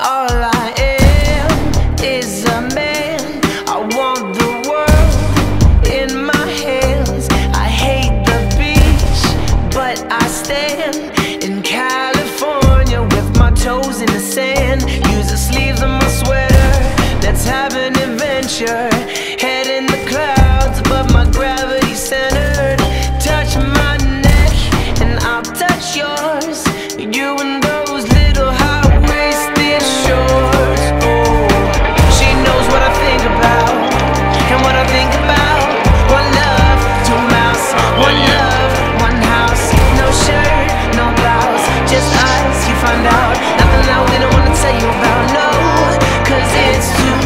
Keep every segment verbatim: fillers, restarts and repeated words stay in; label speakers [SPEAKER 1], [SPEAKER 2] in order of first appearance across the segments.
[SPEAKER 1] All I am is a man. I want the world in my hands. I hate the beach, but I stand in California with my toes in the sand. Use the sleeves of my sweater. Let's have an adventure. Head in the clouds above my gravity centered. Touch my neck and I'll touch yours. You and those little high-waisted shorts. Oh, she knows what I think about and what I think about. One love, two mouths. One love, one house. No shirt, no blouse, just us. You find out nothing I didn't want to tell you about. No, cause it's too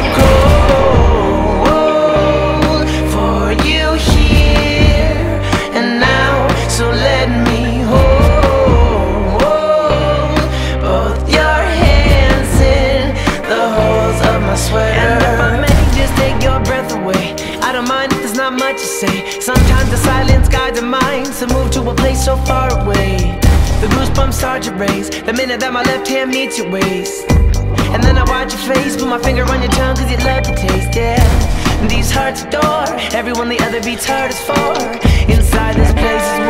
[SPEAKER 1] cold for you here and now. So let me hold both your hands in the holes of my sweater. And if I may just take your breath away, I don't mind if there's not much to say. Sometimes the silence guides the mind to move to a place so far away. The goosebumps start to raise the minute that my left hand meets your waist. And then I watch your face, put my finger on your tongue cause you love the taste, yeah. These hearts adore everyone the other beats hardest for. Inside this place is